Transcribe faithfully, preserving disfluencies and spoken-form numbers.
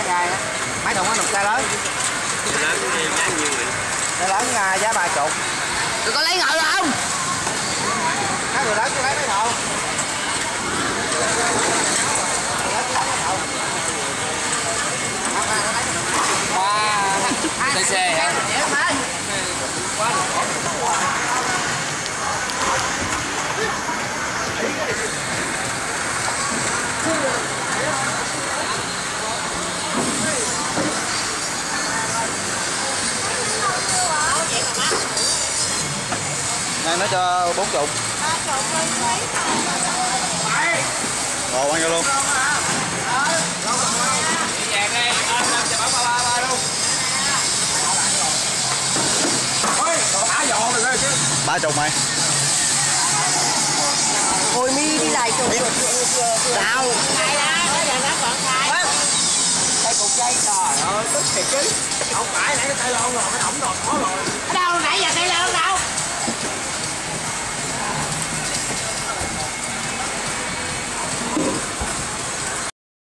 gai á. Mấy thùng nó nằm cây lớn. Lớn giá nhiêu vậy? Cây lớn giá ba chục. Tụi con lấy ngồi không? Mấy người lớn chứ lấy mấy thùng. Wow, tê xê hả? Này nó cho bốn chục. Rồi bao nhiêu luôn? Ba chục mày. Hồi mi đi lại chục. Nào. Đây cục dây trời ơi, tức thiệt chứ. Không phải nãy cái tay lon rồi, nó ổng rồi.